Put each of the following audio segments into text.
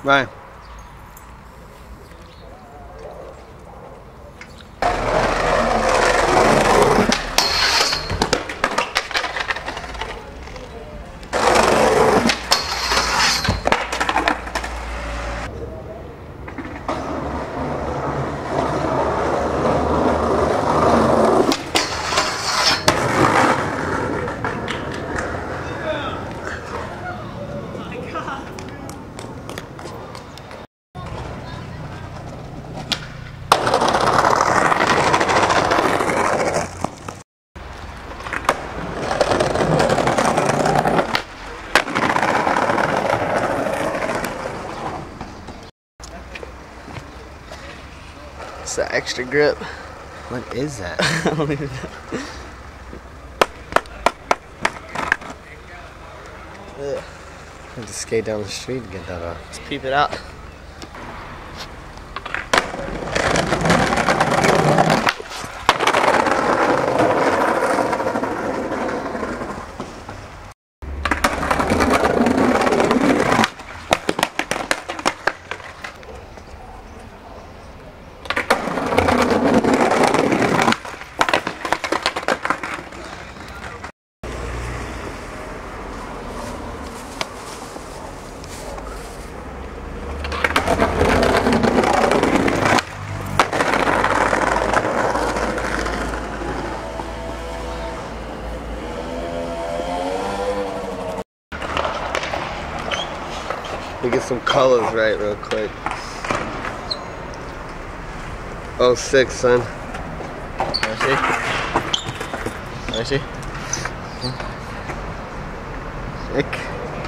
Bye. It's the extra grip. What is that? I don't even know. I have to skate down the street to get that off. Let's peep it out. Let me get some colors right real quick. 06, son. Let me see. Let me see. Sick.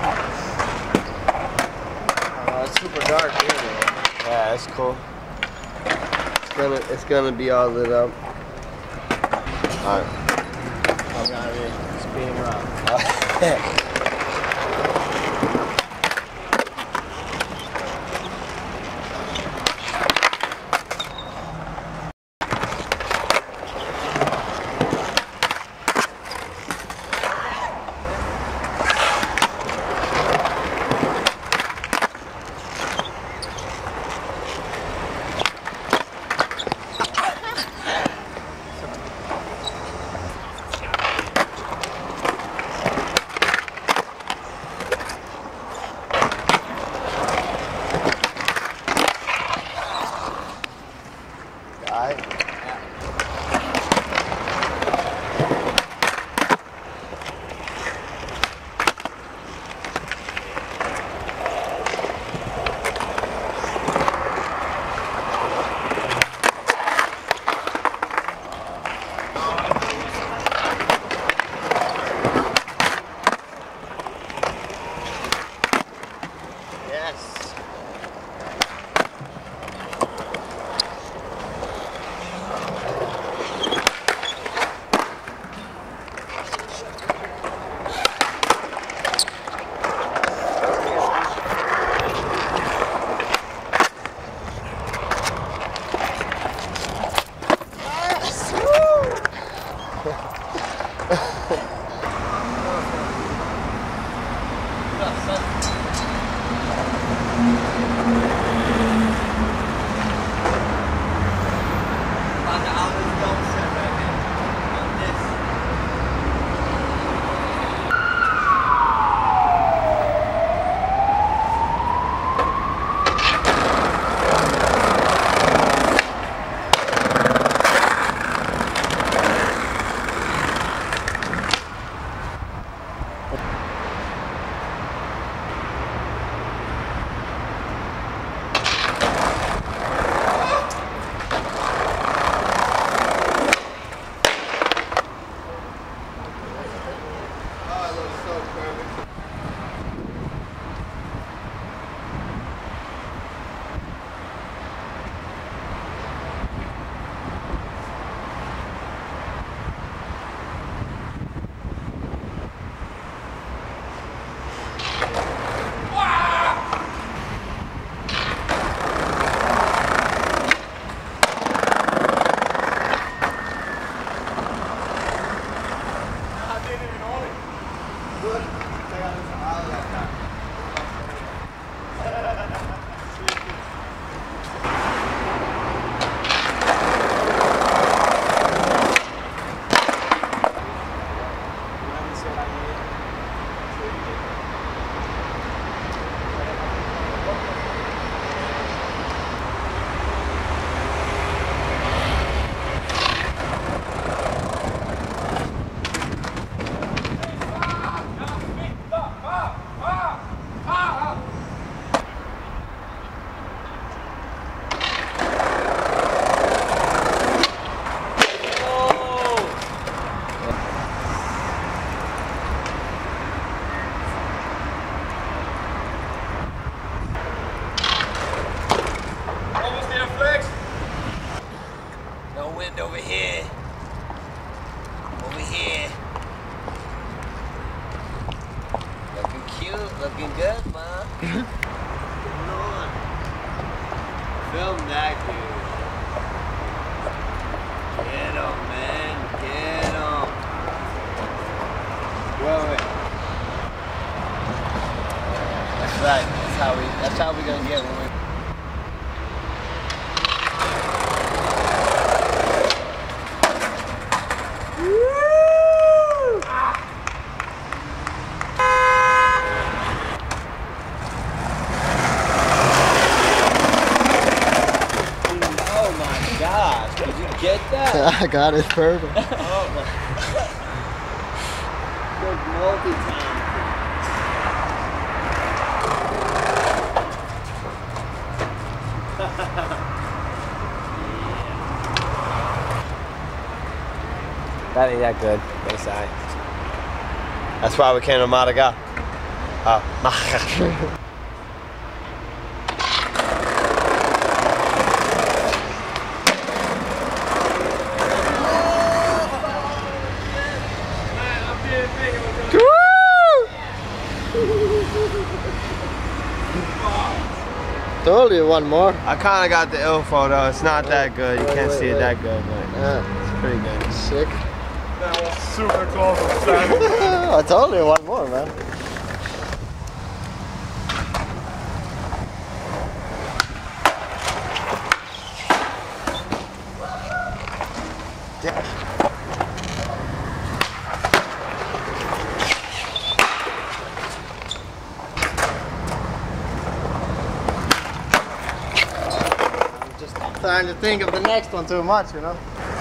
Oh, it's super dark here, man. Yeah, that's cool. It's gonna be all lit up. Alright. I'm gonna be speeding around. Film that dude. Get him, man. Get him. Wait. That's right. That's how we gonna get when we. Get that? I got it perfect. Oh my god. Good multi-time. That ain't that good. What is that? That's why we came to Malaga. Oh, Malaga. Told you one more. I kind of got the ill photo. It's not that good. You can't see it that good, but it's pretty good. Sick. That was super close on Saturday. I told you one more, man. Starting to think of the next one too much, you know?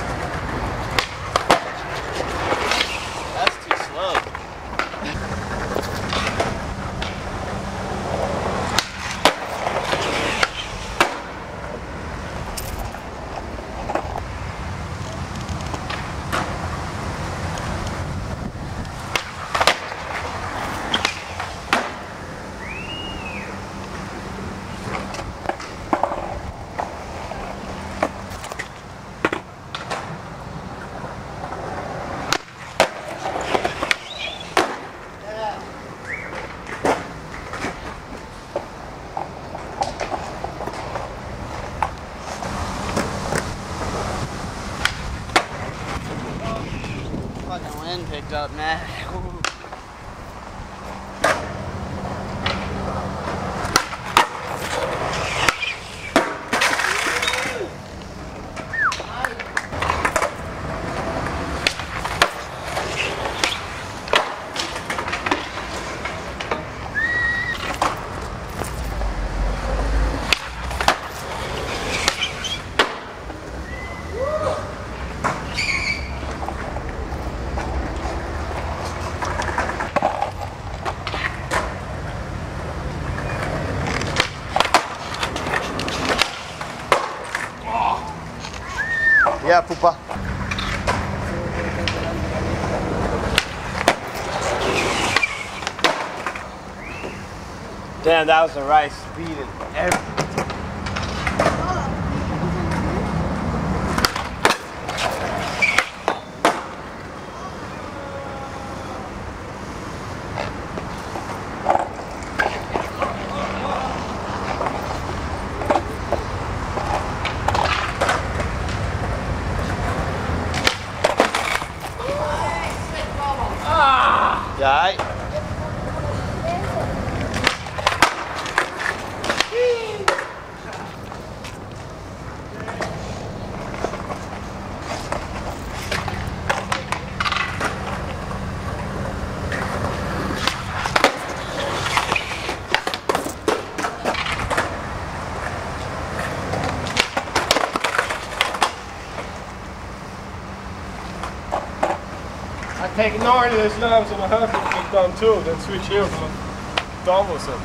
That's too slow. Fucking wind picked up, man. Yeah, Pupa. Damn, that was the right speed and everything. Đấy. I take 90 slams and a half and get down too, then switch here for double set.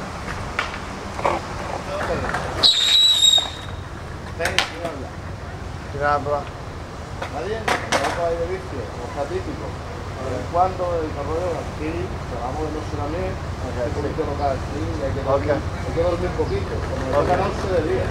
Grabba. ¿Está bien? Algo ahí de vicio, como típico. Cuando desarrollo aquí, trabajamos en los tsunamis, un poquito local, sí, hay que dormir poquito, como hay que ganarse de día.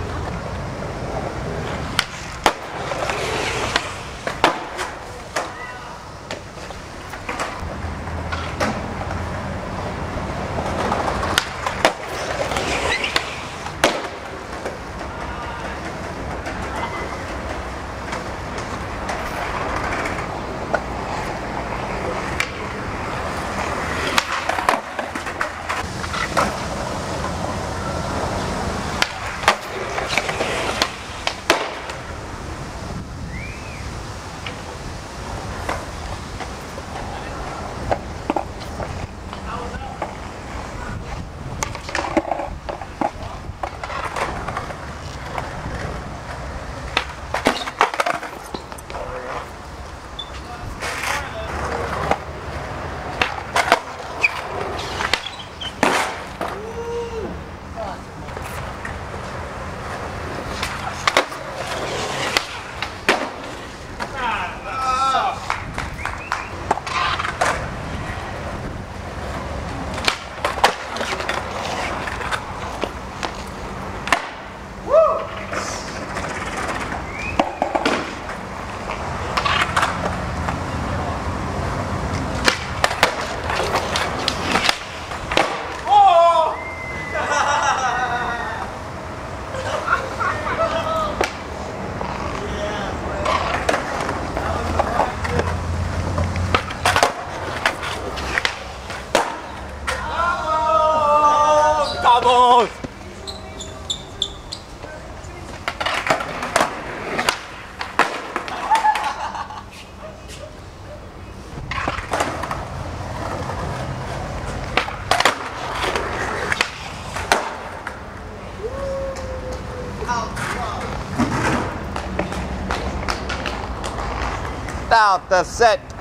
Smooth. Out the set.